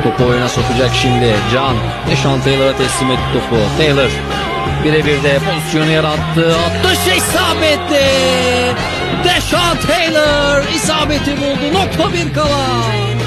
Topu oyuna sokacak şimdi. Can Deshaun Taylor'a teslim etti topu. Taylor birebir de pozisyonu yarattı. Attı isabetli. Deshaun Taylor isabeti buldu. Nokta bir kala.